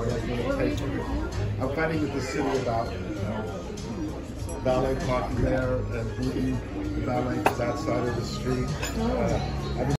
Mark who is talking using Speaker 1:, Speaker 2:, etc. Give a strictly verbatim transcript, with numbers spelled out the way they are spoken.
Speaker 1: was going to take me. I'm fighting with the city about uh, valet parking there and moving the valet to that side of the street. Uh,